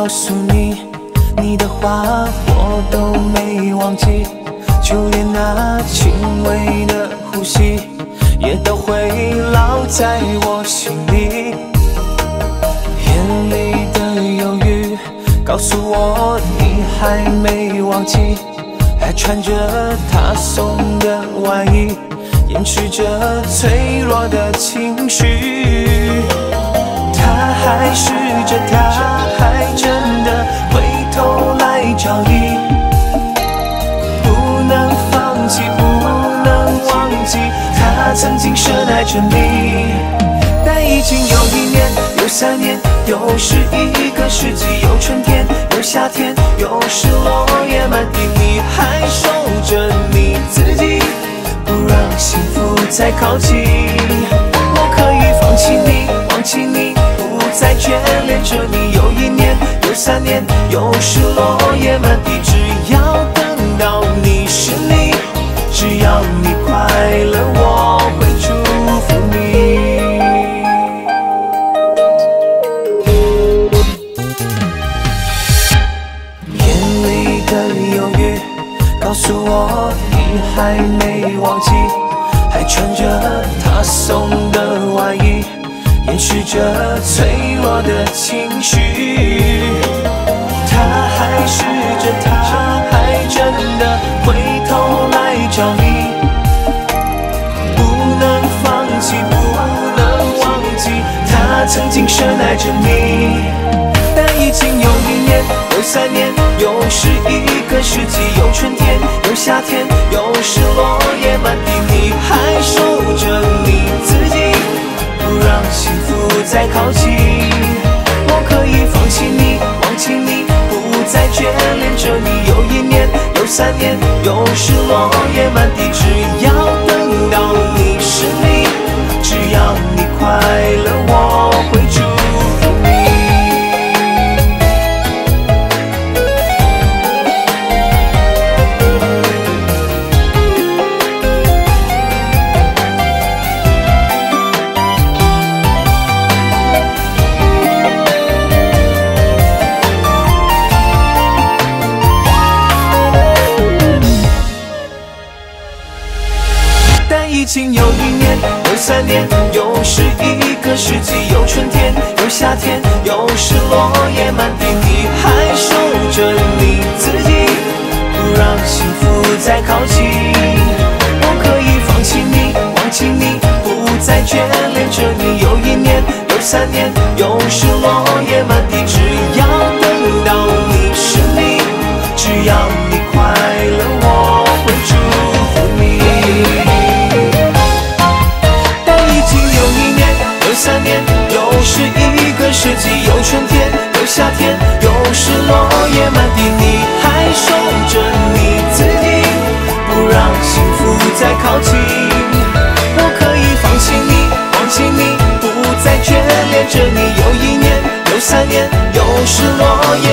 告诉你，你的话我都没忘记，就连那轻微的呼吸，也都会烙在我心里。眼里的犹豫告诉我，你还没忘记，还穿着他送的外衣，掩饰着脆弱的情绪。他还试着，他还真的回头来找你，不能放弃，不能忘记，他曾经深爱着你。但已经有1年，有3年，又是一个世纪，有春天，有夏天，又是落叶满地，你还守着你自己，不让幸福再靠近。我可以放弃你，忘记你，不再眷恋着你。有1年，有3年，又是落叶满地，只要等到你是你，只要你快乐，我会祝福你。眼里的犹豫告诉我，你还没忘记，还穿着他送的外衣，掩饰着脆弱的情绪。他还试着，他还真的回头来找你，不能放弃，不能忘记，他曾经深爱着你。但已经有1年，有3年，又是一个世纪，有春天，有夏天，又是落叶满地，你还守着你自己，不让幸福再靠近。我可以放弃你，忘记你，不再眷恋着你。有1年，有3年，又是落叶满地，只要等到你是你，只要你快乐，我会祝福你。已经有1年，有3年，又是一个世纪，有春天，有夏天，又是落叶满地，你还守着你自己，不让幸福再靠近。我可以放弃你，忘记你，不再眷恋着你。有1年，有3年，又是落叶满地，只要等到你是你，只要你快乐，我会祝福你。3年，又是一个世纪，有春天，有夏天，又是落叶满地，你还守着你自己，不让幸福再靠近。我可以放弃你，忘记你，不再眷恋着你。有1年，有3年，又是落叶